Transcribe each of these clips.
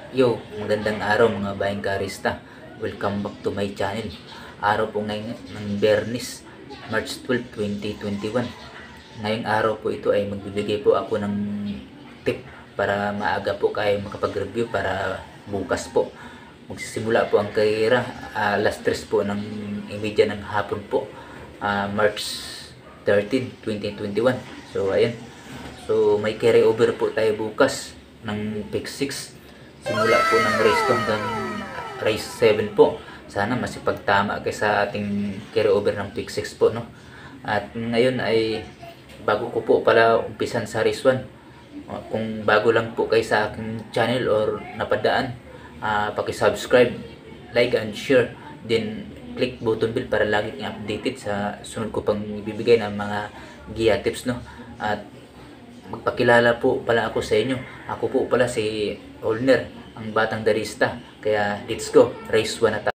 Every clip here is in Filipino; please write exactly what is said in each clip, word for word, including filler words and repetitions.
Yo, magandang araw mga bayang karista. Welcome back to my channel. Araw po ngayon ng Bernis, March twelfth, twenty twenty-one. Ngayong araw po ito ay magbibigay po ako ng tip para maaga po kayo makapag-review para bukas po. Magsisimula po ang karera uh, alas tres po ng imedya ng hapon po, uh, March thirteenth, twenty twenty-one. So ayan. So may carry over po tayo bukas ng pick six. Simula po ng race two hanggang race seven po. Sana masipagtama kayo sa ating carry over ng pick six po, no? At ngayon ay bago ko po pala umpisan sa race one. Kung bago lang po kayo sa aking channel or napadaan, uh, paki-subscribe, like and share. Then click button bell para lagi kang updated sa sunod ko pang ibibigay ng mga giya tips, no? At magpakilala po pala ako sa inyo. Ako po pala si Olner, ang batang darista. Kaya let's go, race one na tayo.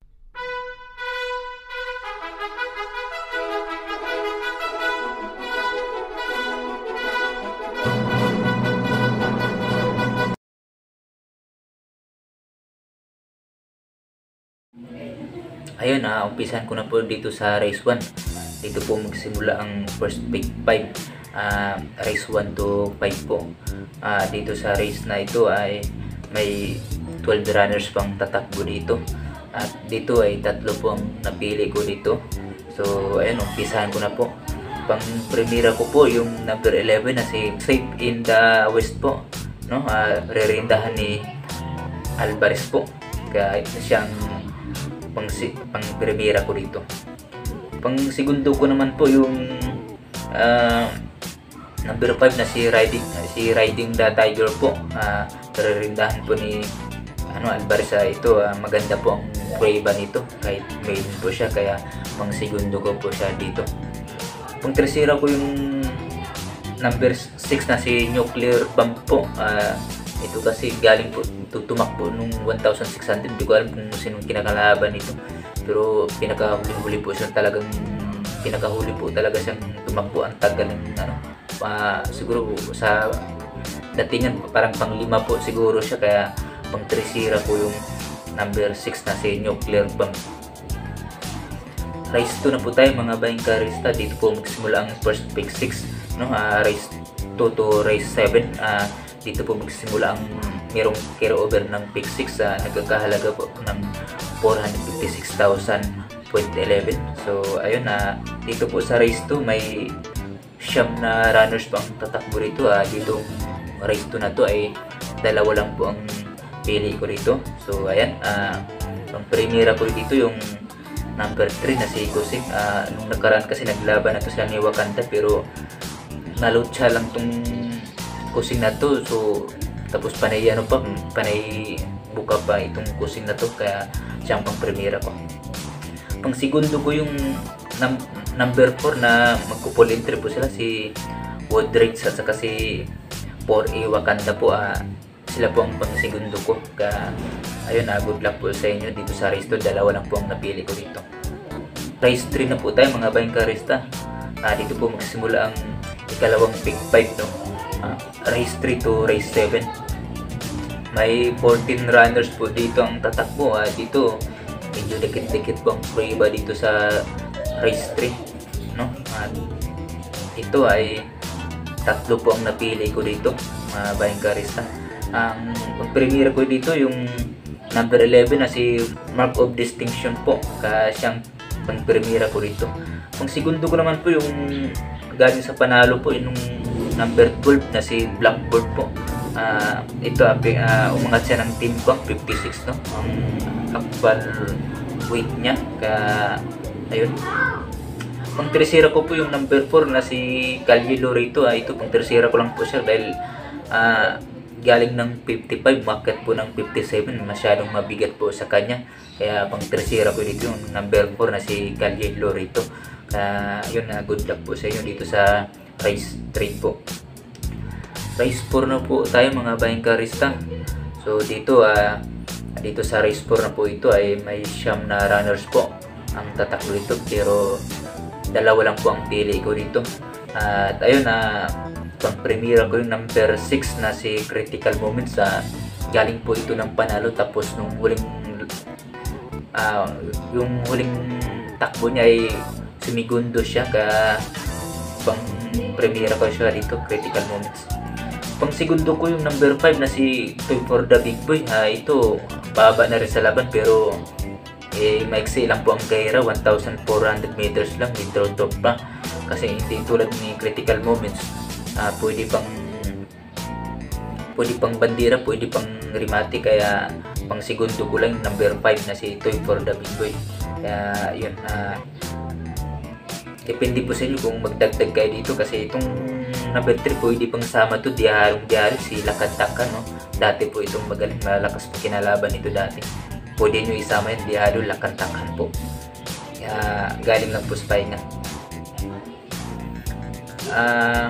Ayun, uh, umpisan ko na po dito sa race one. Dito po magsimula ang first pick five. Uh, race one to five po. Uh, dito sa race na ito ay may twelve runners pang tatakbo dito. At dito ay tatlo po ang napili ko dito. So ayun, umpisahan ko na po. Pang primera ko po yung number eleven na si Safe in the West po, no? Uh, rerindahan ni Alvarez po. Kaya siyang pang, pang primera ko dito. Pang segundo ko naman po yung uh, number five na si Riding si Riding the Tiger po. Uh, Rerindahan po ni ano Alvarez. Uh, ito uh, maganda po ang prueba nito kahit maiden po siya, kaya pang segundo ko po siya dito. Pang tercera ko yung number six na si Nuclear Bomb po. Uh, ito kasi galing po tutumakbo nung one thousand six hundred. Hindi ko alam kung sinong kinakalaban nito, pero pinakahuli-huli po siya, talagang pinakahuli po talaga siyang tumakbo. Ang tagal ng ano, uh, siguro sa datingan parang pang lima po siguro siya, kaya pang tresira po yung number six na si Nuclear Bomb. Race two na po tayo mga bayang karista. Dito po magsimula ang first pick six, no? Uh, race two to race seven. Uh, dito po magsimula ang merong carry over ng pick six. Uh, nagkakahalaga po ng four hundred fifty-six thousand eleven. So ayun, na uh, dito po sa race two may siyam na runners pang tatakbo rito. Uh, dito race two na to ay dalawa lang po ang pili ko rito. So ayan, uh, ang primera ko dito yung number three na si Kusik. Uh, nung nakaraan kasi naglaban na to sila ni Wakanda, pero nalutsa lang tong Kusik na to. So tapos panay ano pa, panay buka pa itong Kusik na to, kaya siyang pang primera ko. Pang segundo ko yung num number four na magpo-pull entry po sila, si Woodridge at saka si four A Wakanda po. Uh, sila po ang pang segundo ko. Kaya ayun, uh, good luck po sa inyo dito sa race two. Dalawa lang po ang napili ko dito. Race three na po tayo mga bayang karista. Uh, dito po magsimula ang ikalawang pick five, no? Uh, race three to race seven. May fourteen runners po dito ang tatakbo. Uh, dito medyo dikit-dikit po ang prueba dito sa race three, no? Uh, ito ay tatlo po ang napili ko dito mga bayang karista. Ang um, premier ko dito yung number eleven na si Mark of Distinction po, kaya siyang pang primera ko dito. Ang segundo ko naman po yung galing sa panalo po yung number twelve na si Blackbird po. Uh, ito uh, umangat siya ng team bank fifty-six, no? Ang actual weight niya, kaya ayun. Pang tercera ko po yung number four na si Calle Lorito. Uh, ito pang tercera ko lang po siya dahil uh, galing ng fifty-five, market po ng fifty-seven, masyadong mabigat po sa kanya, kaya pang tercera ko dito yung number four na si Calle Lorito. Kaya yun, uh, good luck po sa inyo dito sa race three po. Race four na po tayo mga bayang karista. So dito uh, dito sa race four na po ito ay may siyam na runners po ang tatakbo dito, pero dalawa lang po ang pili ko dito. At uh, ayun, uh, pang premiere ko yung number six na si Critical Moments. Sa galing po ito ng panalo, tapos nung huling uh, yung huling takbo niya ay sumigundo siya, ka pang premiera ko siya dito, critical moments. Pang segundo ko yung number five na si Toy for the Big Boy. Uh, ito baba na rin sa laban, pero eh, maiksi lang po ang kaira, one thousand four hundred meters lang, intro top pa. Kasi hindi tulad ni critical moments, uh, pwede pang pwede pang bandira, pwede pang remate, kaya pang segundo ko lang number five na si Toy for the Big Boy. Kaya yun, uh, depende po sa inyo kung magdagdag kayo dito, kasi itong number three pwede pang sama to, diharong diharong si Lakad-Takkan, no? Dati po itong magaling, malakas po kinalaban ito dati. Pwede nyo isama yun, Diado, Lakad-Takkan po. Kaya galing lang po sa pahinga. Uh,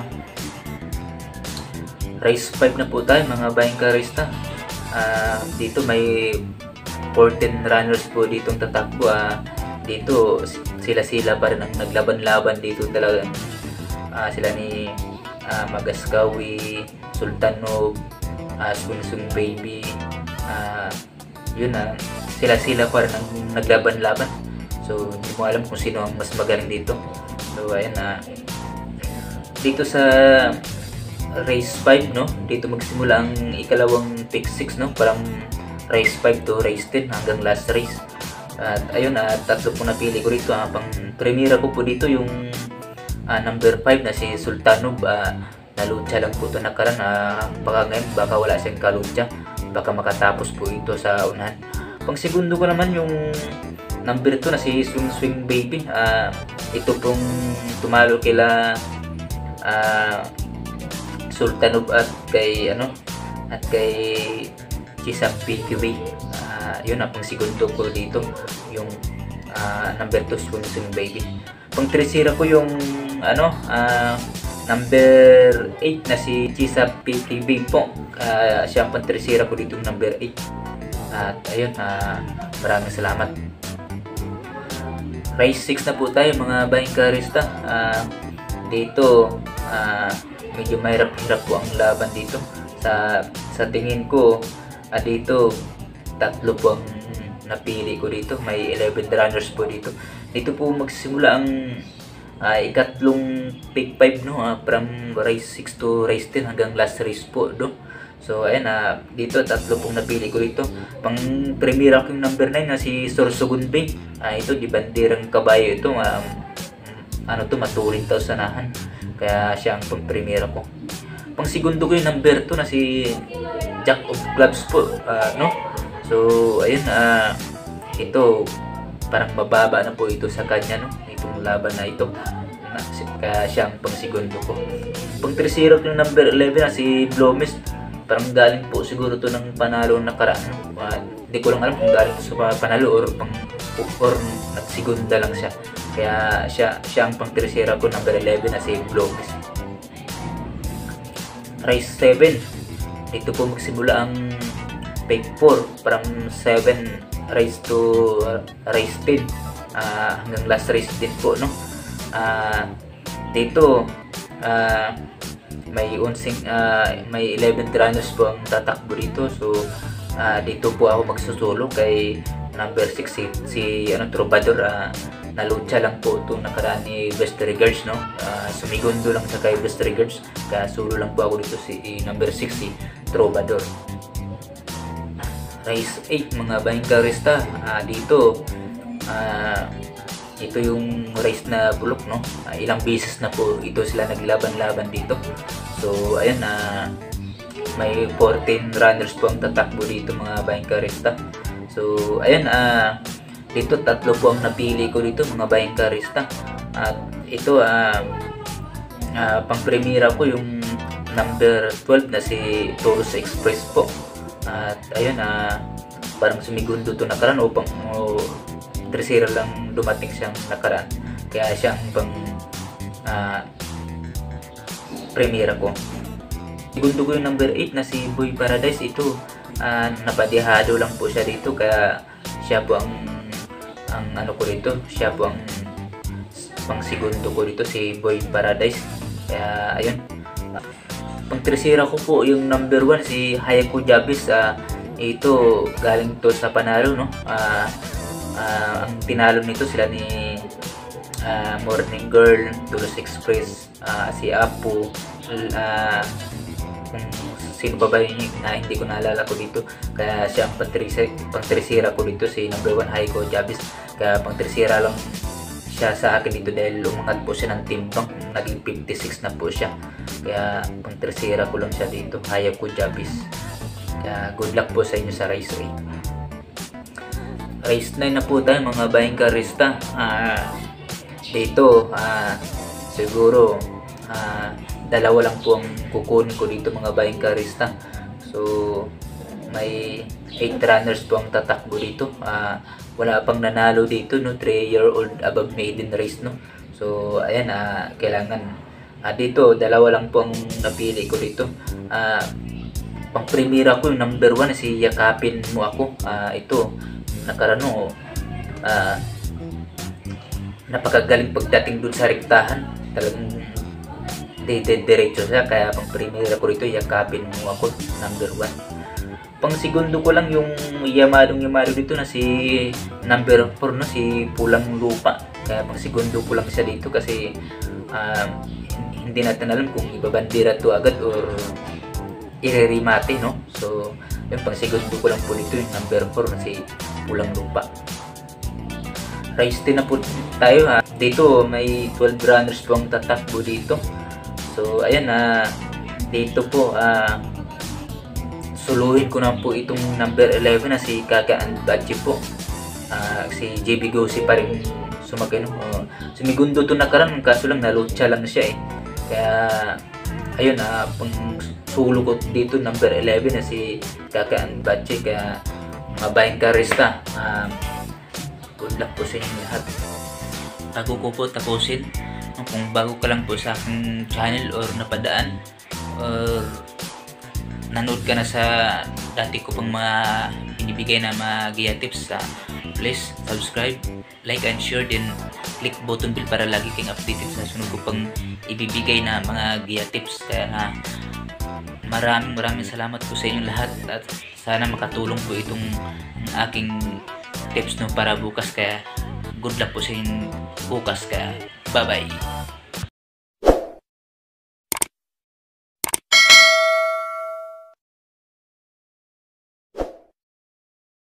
race five na po tayo mga Bayangkarista. Uh, dito may fourteen runners po ditong tatakbo. Uh, dito sila-sila pa rin ang naglaban-laban dito talaga. Uh, sila ni uh, Magaskawi, Sultanov, uh, Swing Swing Baby, uh, yun na, uh, sila-sila pa rin ang naglaban-laban. So hindi mo alam kung sino ang mas magaling dito. So ayun na, uh, dito sa race five, no, dito magsimula ang ikalawang pick six, no, parang race five to race ten hanggang last race. At ayun, uh, tatlo po napili ko rito. Uh, pang premiera ko po dito yung uh, number five na si Sultanov. Uh, nalucha lang po ito nakaraan. Uh, baka ngayon baka wala siyang kalucha, baka makatapos po ito sa unahan. Pang segundo ko naman yung number two na si Swing Swing Baby. Uh, ito pong tumalo kila uh, Sultanov at kay ano at kay Chisap P Q B. Uh, yun na pang segundo ko dito yung uh, number two Swing Swing Baby. Pang tercera ko yung ano uh, number eight na si Chisap P Q B po. Uh, siya ang pang tercera ko dito number eight. At ayun, uh, maraming salamat. Race six na po tayo mga Bayangkarista. Uh, dito uh, medyo mahirap-hirap po ang laban dito. Sa sa tingin ko, uh, dito tatlo po ang napili ko dito. May eleven runners po dito. Dito po magsimula ang uh, ikatlong pick five, no, uh, from race six to race ten hanggang last race po, no. So ayan, uh, dito tatlo pong napili ko dito. Pang premiera ko yung number nine na si Sorsogon Bay. Uh, ito di bandirang kabayo ito. Um, ano to, maturing to sa nahan. Kaya siya ang pang premiera ko. Pang segundo ko yung number two na si Jack of Clubs po, uh, no. So ayun, uh, ito parang mababa na po ito sa kanya, no, itong laban na ito. Kaya siya ang pang segundo ko. Pang tercero ko yung number eleven na si Blomes. Parang galing po siguro to ng panalo nakaraan. Hindi uh, ko lang alam kung galing sa panalo or pang or nagsigunda lang siya. Kaya siya siya ang pang tercera ko, number eleven na si Blomes. Race seven. Dito po magsimula ang pick four from seven race to uh, race ten uh, hanggang last race din po, no. Uh, dito uh, may unsing uh, may eleven runners po ang tatakbo dito. So uh, dito po ako magsusulo kay number six si, si ano Trovador. Uh, nalucha lang po itong nakaraan ni Best Regards, no. Uh, sumigundo lang sa kay Best Regards, kaya solo lang po ako dito si number six si Trovador. Race eight mga Bayangkarista. Uh, dito uh, ito yung race na bulok, no. Uh, ilang beses na po ito sila naglaban-laban dito. So ayun, uh, may fourteen runners po ang tatakbo dito mga Bayangkarista. So ayun, uh, dito tatlo po ang napili ko dito mga Bayangkarista. At ito uh, uh, pang premiera ko yung number twelve na si Toros Express po. At ayun, uh, parang sumigundo to nakaraan o pang o, tercera lang dumating siyang nakaraan. Kaya siyang pang uh, premiera ko. Segundo ko yung number eight na si Boy Paradise. Ito uh, napadihado lang po siya dito, kaya siya po ang ang ano ko dito, siya po ang pang segundo ko dito, si Boy Paradise. Kaya ayun. pang tresira ko po yung number one si Hayako Jabis. Uh, ito galing to sa Panalo, no? Uh, uh, ang tinalo nito sila ni uh, Morning Girl, Tulos Express, uh, si Apo, uh, kung sino pa ba yun na hindi ko naalala ko dito. Kaya siya ang pang-tresira ko dito, si number one Hayako Jabis. Kaya pang-tresira lang siya sa akin dito dahil umangat po siya ng timbang, naging fifty-six na po siya. Kaya pang-tresira ko lang siya dito, Hayako Jabis. Kaya good luck po sa inyo sa race eight. Race nine na po tayo mga bayang karista. Uh, dito uh, siguro uh, dalawa lang po ang kukunin ko dito mga bayang karista. So may eight runners po ang tatakbo dito. Uh, wala pang nanalo dito, no, three year old above maiden race, no. So ayan, uh, kailangan uh, dito dalawa lang po ang napili ko dito. Uh, pang primera ko yung number one si Yakapin Mo Ako. Uh, ito nakarano, uh, napakagaling pagdating dun sa rektahan, talagang diretso siya. Kaya pang primera ko rito Yakapin Mo Ako, number one. Pang segundo ko lang yung Yamadong Yamado dito na si number four, no, si Pulang Lupa. Kaya pang segundo ko lang siya dito kasi uh, hindi natin alam kung ibabandira to agad or irerimate, no. So yung pang segundo ko lang po dito yung number four na si Pulang Lupa. Race ten na po tayo, ha. Dito may twelve runners po ang tatakbo dito. So ayan, uh, dito po uh, suluhin ko na po itong number eleven na si Kaka and Bachi po. Uh, si J B Gosi pa rin sumakay, no. Uh, sumigundo to nakaraan, kaso lang nalutsa lang siya eh. Kaya ayun, uh, pang sulo ko dito number eleven na si Kaka and Bachi. Kaya mga bayang karista, uh, good luck po sa inyo lahat. Bago ko po tapusin, kung bago ka lang po sa aking channel or napadaan or nanood ka na sa dati ko pang mga binibigay na mga Gia tips, uh, please subscribe, like and share, din click button bell para lagi kang updated sa sunod ko pang ibibigay na mga Gia tips. Kaya uh, maraming maraming salamat po sa inyong lahat at sana makatulong po itong aking tips, no, para bukas. Kaya good luck po sa inyong bukas. Kaya bye bye.